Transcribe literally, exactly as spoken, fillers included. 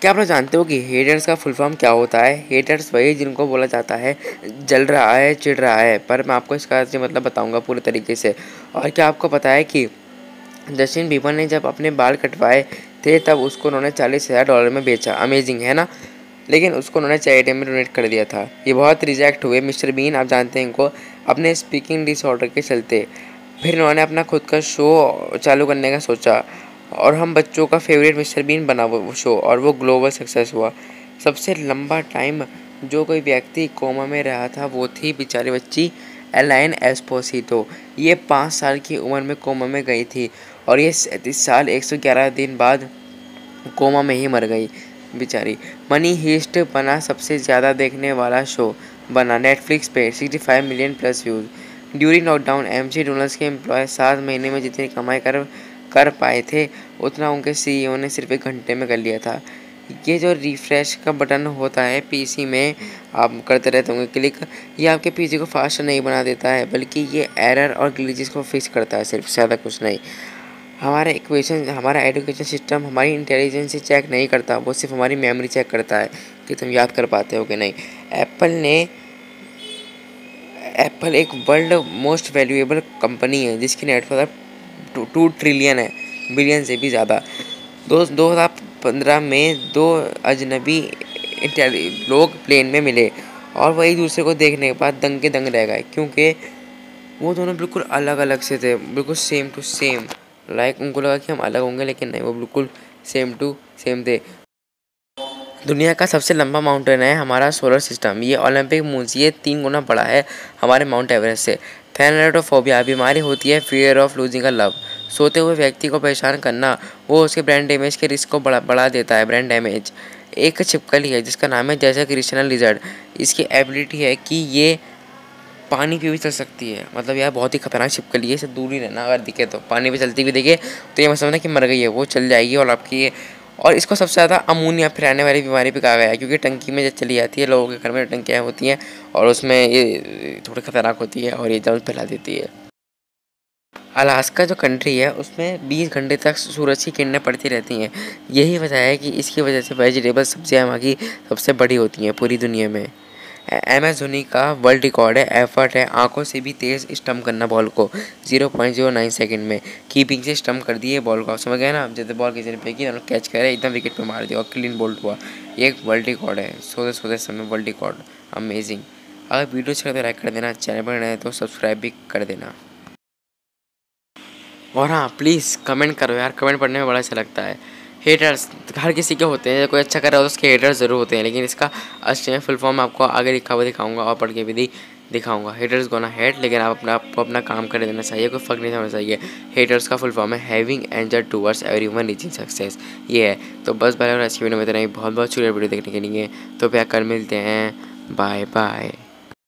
क्या आप लोग जानते हो कि हेटर्स का फुल फॉर्म क्या होता है? हेटर्स वही जिनको बोला जाता है जल रहा है, चिढ़ रहा है। पर मैं आपको इसका असली मतलब बताऊंगा पूरे तरीके से। और क्या आपको पता है कि जस्टिन बीबर ने जब अपने बाल कटवाए थे तब उसको उन्होंने चालीस हज़ार डॉलर में बेचा। अमेजिंग है ना? लेकिन उसको उन्होंने चैरिटी में डोनेट कर दिया था। ये बहुत रिजेक्ट हुए। मिस्टर बीन, आप जानते हैं इनको, अपने स्पीकिंग डिसऑर्डर के चलते। फिर इन्होंने अपना खुद का शो चालू करने का सोचा और हम बच्चों का फेवरेट मिस्टर बीन बना वो शो और वो ग्लोबल सक्सेस हुआ। सबसे लंबा टाइम जो कोई व्यक्ति कोमा में रहा था वो थी बेचारी बच्ची एलाइन एस्पोसितो। ये पाँच साल की उम्र में कोमा में गई थी और ये सैंतीस साल एक सौ ग्यारह दिन बाद कोमा में ही मर गई बेचारी। मनी हीस्ट बना सबसे ज़्यादा देखने वाला शो बना नेटफ्लिक्स पे पैंसठ million plus views. During lockdown McDonald's के एम्प्लॉय सात महीने में जितनी कमाई कर कर पाए थे उतना उनके सीईओ ने सिर्फ एक घंटे में कर लिया था। ये जो रिफ्रेश का बटन होता है पीसी में, आप करते रहते होंगे क्लिक, ये आपके पीसी को फास्ट नहीं बना देता है बल्कि ये एरर और ग्लिचेस को फिक्स करता है, सिर्फ ज़्यादा कुछ नहीं। हमारा इक्वेशन हमारा एजुकेशन सिस्टम हमारी इंटेलिजेंस चेक नहीं करता, वो सिर्फ हमारी मेमोरी चेक करता है कि तुम याद कर पाते हो कि नहीं। एप्पल ने एप्पल एक वर्ल्ड मोस्ट वैल्यूएबल कंपनी है जिसकी नेटवर्थ टू टू ट्रिलियन है, बिलियन से भी ज़्यादा। दो दो हज़ार पंद्रह में दो अजनबी लोग प्लेन में मिले और वह एक दूसरे को देखने के बाद दंग के दंग रह गए क्योंकि वो दोनों बिल्कुल अलग अलग से थे, बिल्कुल सेम टू सेम। लाइक उनको लगा कि हम अलग होंगे लेकिन नहीं, वो बिल्कुल सेम टू सेम थे। दुनिया का सबसे लंबा माउंटेन है हमारा सोलर सिस्टम। ये ओलंपिक मून से ये तीन गुना बड़ा है हमारे माउंट एवरेस्ट से। थैलेटोफोबिया बीमारी होती है fear of losing a love. सोते हुए व्यक्ति को परेशान करना वो उसके ब्रेन डैमेज के रिस्क को बढ़ा बढ़ा देता है। ब्रेन डैमेज एक छिपकली है जिसका नाम है जैसा क्रिश्चियन लिजर्ड। इसकी एबिलिटी है कि ये पानी पे भी चल सकती है। मतलब यार बहुत ही खतरनाक छिपकली है, इससे दूर ही रहना। अगर दिखे तो पानी पे चलती हुई दिखे तो ये मत समझना कि मर गई है, वो चल जाएगी और आपकी। और इसको सबसे ज़्यादा अमोनिया फैलाने वाली बीमारी पे कहा गया है क्योंकि टंकी में जब चली जाती है, लोगों के घर में टंकियाँ होती हैं और उसमें ये थोड़ी खतरनाक होती है और ये जल्द फैला देती है। अलास्का जो कंट्री है उसमें बीस घंटे तक सूरज की किरणें पड़ती रहती हैं। यही वजह है कि इसकी वजह से वेजिटेबल सब्जियाँ वहाँ की सबसे बड़ी होती हैं पूरी दुनिया में। एम एस धोनी का वर्ल्ड रिकॉर्ड है एफर्ट है आंखों से भी तेज़ स्टम्प करना बॉल को zero point zero nine second में। कीपिंग से स्टम्प कर दिए बॉल को, समझ गए ना? जैसे बॉल किसी ने फेंकी और कैच करे एकदम विकेट पे मार दिया और क्लीन बोल्ड हुआ। ये एक वर्ल्ड रिकॉर्ड है, सोते सोते समय वर्ल्ड रिकॉर्ड। अमेजिंग। अगर वीडियो अच्छा लगे तो लाइक कर देना, चैनल पर नए तो सब्सक्राइब भी कर देना। और हाँ, प्लीज़ कमेंट करो यार, कमेंट पढ़ने में बड़ा अच्छा लगता है। हेटर्स हर किसी के होते हैं, कोई अच्छा कर रहा हो तो उसके हेटर्स ज़रूर होते हैं, लेकिन इसका असली फुल फॉर्म आपको आगे लिखा हुआ दिखाऊंगा और पढ़ के भी दिखाऊंगा। हेटर्स गोना हेट, लेकिन आप अपना आपको अपना काम कर देना चाहिए, कोई फ़र्क नहीं होना चाहिए। हेटर्स का फुल फॉर्म है having anger towards everyone reaching success, ये है। तो बस बाय, और अच्छी वीडियो में इतना ही। बहुत बहुत शुक्रिया वीडियो देखने के लिए। तो फिर कर मिलते हैं, बाय बाय।